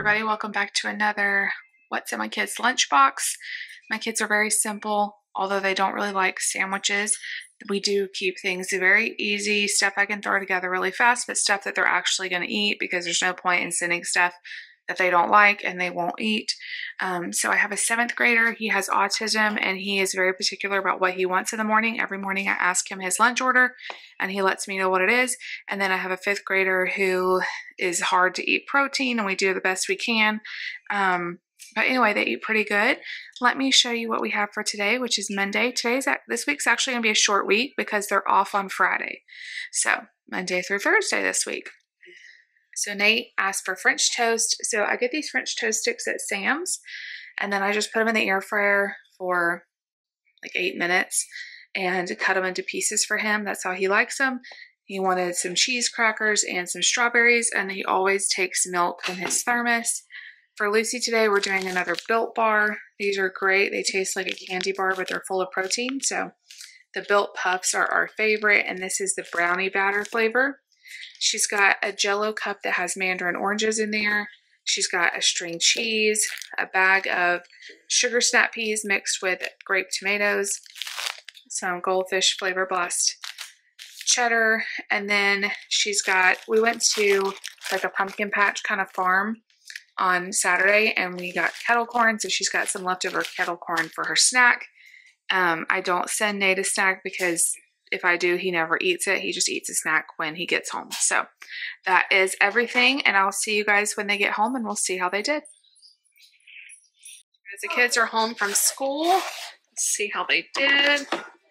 everybody, welcome back to another What's in My Kids' Lunchbox. My kids are very simple, although they don't really like sandwiches. We do keep things very easy, stuff I can throw together really fast, but stuff that they're actually going to eat, because there's no point in sending stuff that they don't like and they won't eat. So I have a 7th grader. He has autism and he is very particular about what he wants in the morning. Every morning I ask him his lunch order and he lets me know what it is. And then I have a 5th grader who is hard to eat protein, and we do the best we can. But anyway, they eat pretty good. Let me show you what we have for today, which is Monday. This week's actually going to be a short week because they're off on Friday. So Monday through Thursday this week. So Nate asked for French toast. So I get these French toast sticks at Sam's, and then I just put them in the air fryer for like 8 minutes and cut them into pieces for him. That's how he likes them. He wanted some cheese crackers and some strawberries, and he always takes milk in his thermos. For Lucy today, we're doing another Built bar. These are great. They taste like a candy bar, but they're full of protein. So the Built Puffs are our favorite, and this is the brownie batter flavor. She's got a Jell-O cup that has mandarin oranges in there. She's got a string cheese, a bag of sugar snap peas mixed with grape tomatoes, some goldfish flavor blast cheddar, and then she's got, we went to like a pumpkin patch kind of farm on Saturday and we got kettle corn, so she's got some leftover kettle corn for her snack. I don't send Nate a snack because if I do, he never eats it. He just eats a snack when he gets home. So that is everything, and I'll see you guys when they get home and we'll see how they did. As the kids are home from school, let's see how they did.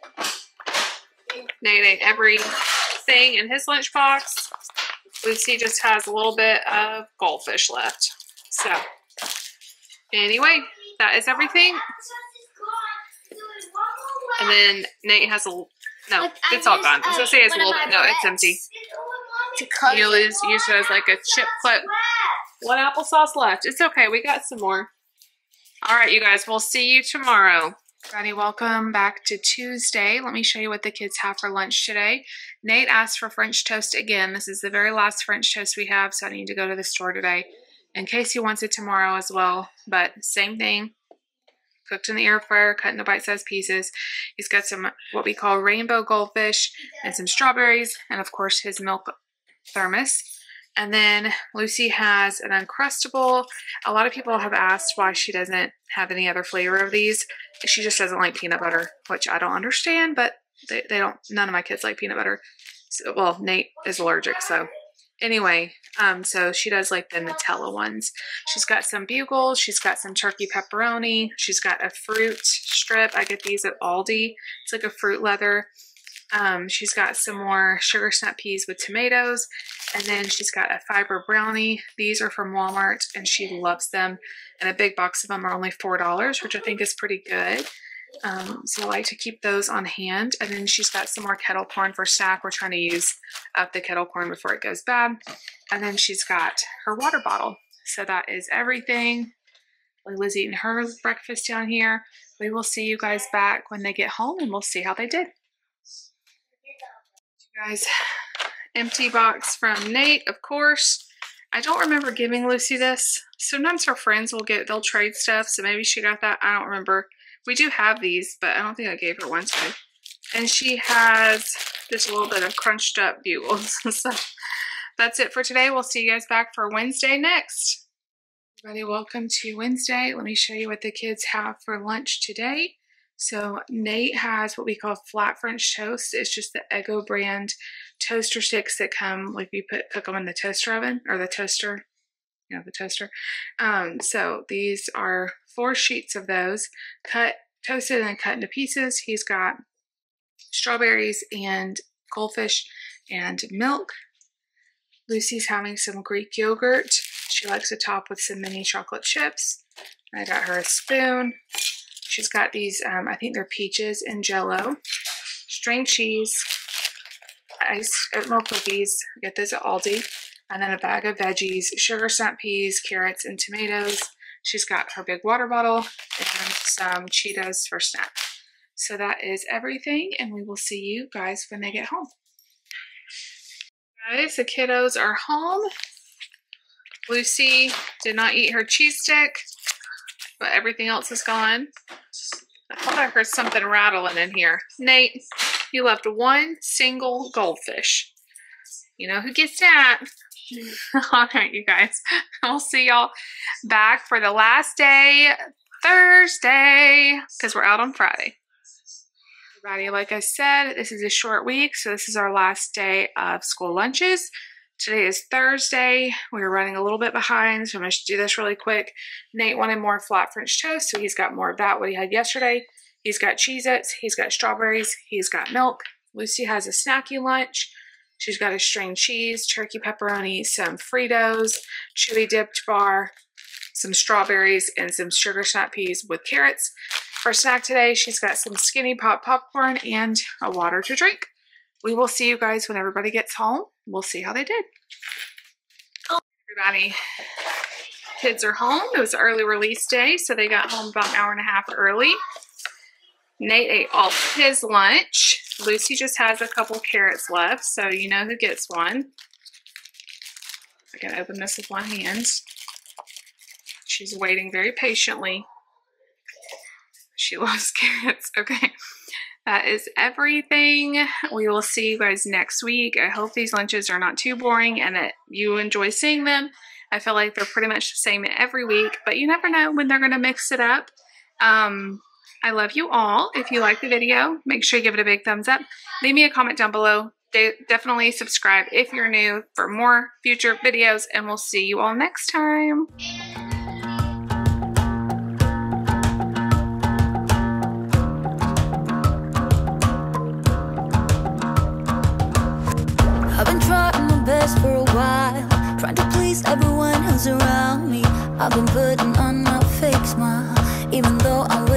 Nate ate everything in his lunchbox. Lucy just has a little bit of goldfish left. So anyway, that is everything. And then Nate has a, no, it's all gone. I was going to say it's a little, no, it's empty. You use it as like a chip clip. One applesauce left. It's okay. We got some more. All right, you guys, we'll see you tomorrow. Everybody, welcome back to Tuesday. Let me show you what the kids have for lunch today. Nate asked for French toast again. This is the very last French toast we have, so I need to go to the store today in case he wants it tomorrow as well. But same thing. Cooked in the air fryer, cut into bite-sized pieces. He's got some what we call rainbow goldfish and some strawberries, and of course his milk thermos. And then Lucy has an Uncrustable. A lot of people have asked why she doesn't have any other flavor of these. She just doesn't like peanut butter, which I don't understand, but they don't, none of my kids like peanut butter. So, well, Nate is allergic, so anyway, so she does like the Nutella ones. She's got some bugles. She's got some turkey pepperoni. She's got a fruit strip. I get these at Aldi. It's like a fruit leather. She's got some more sugar snap peas with tomatoes. And then she's got a fiber brownie. These are from Walmart and she loves them. And a big box of them are only $4, which I think is pretty good. So I like to keep those on hand. And then she's got some more kettle corn for snack. We're trying to use up the kettle corn before it goes bad. And then she's got her water bottle. So that is everything. Lily's eating her breakfast down here. We will see you guys back when they get home and we'll see how they did. You guys, empty box from Nate, of course. I don't remember giving Lucy this. Sometimes her friends will they'll trade stuff. So maybe she got that. I don't remember. We do have these, but I don't think I gave her one today. And she has just a little bit of crunched up bugles. So that's it for today. We'll see you guys back for Wednesday next. Everybody, welcome to Wednesday. Let me show you what the kids have for lunch today. So Nate has what we call flat French toast. It's just the Eggo brand toaster sticks that come, like you cook them in the toaster oven, or the toaster. You know, the toaster. So these are 4 sheets of those, toasted and cut into pieces. He's got strawberries and goldfish and milk. Lucy's having some Greek yogurt. She likes to top with some mini chocolate chips. I got her a spoon. She's got these, I think they're peaches and Jell-O, string cheese, iced oatmeal cookies. Get those at Aldi. And then a bag of veggies, sugar snap peas, carrots, and tomatoes. She's got her big water bottle and some Cheetos for snack. So that is everything, and we will see you guys when they get home. Guys, the kiddos are home. Lucy did not eat her cheese stick, but everything else is gone. I thought I heard something rattling in here. Nate, you left one single goldfish. You know who gets that? All right, you guys. I'll see y'all back for the last day, Thursday, because we're out on Friday. Everybody, like I said, this is a short week, so this is our last day of school lunches. Today is Thursday. We're running a little bit behind, so I'm going to do this really quick. Nate wanted more flat French toast, so he's got more of that, what he had yesterday. He's got Cheez-Its, he's got strawberries, he's got milk. Lucy has a snacky lunch. She's got a string cheese, turkey pepperoni, some Fritos, chewy dipped bar, some strawberries, and some sugar snap peas with carrots. For snack today, she's got some Skinny Pop popcorn and a water to drink. We will see you guys when everybody gets home. We'll see how they did. Everybody, kids are home. It was early release day, so they got home about an hour and a half early. Nate ate all of his lunch. Lucy just has a couple carrots left, so you know who gets one. I can open this with one hand. She's waiting very patiently. She loves carrots. Okay. That is everything. We will see you guys next week. I hope these lunches are not too boring and that you enjoy seeing them. I feel like they're pretty much the same every week, but you never know when they're going to mix it up. I love you all. If you like the video, make sure you give it a big thumbs up. Leave me a comment down below. Definitely subscribe if you're new for more future videos, and we'll see you all next time. I've been trying my best for a while, trying to please everyone who's around me. I've been putting on a fake smile, even though I